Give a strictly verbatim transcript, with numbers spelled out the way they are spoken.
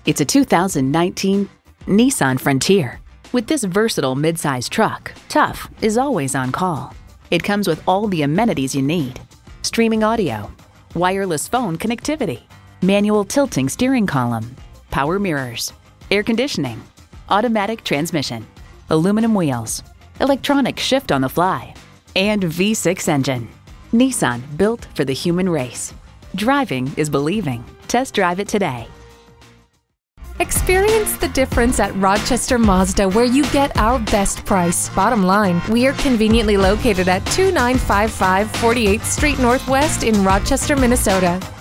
It's a two thousand nineteen Nissan Frontier. With this versatile midsize truck, tough is always on call. It comes with all the amenities you need: streaming audio, wireless phone connectivity, manual tilting steering column, power mirrors, air conditioning, automatic transmission, aluminum wheels, electronic shift on the fly, and V six engine. Nissan, built for the human race. Driving is believing. Test drive it today. Experience the difference at Rochester Mazda, where you get our best price. Bottom line, we are conveniently located at two nine five five forty-eighth Street Northwest in Rochester, Minnesota.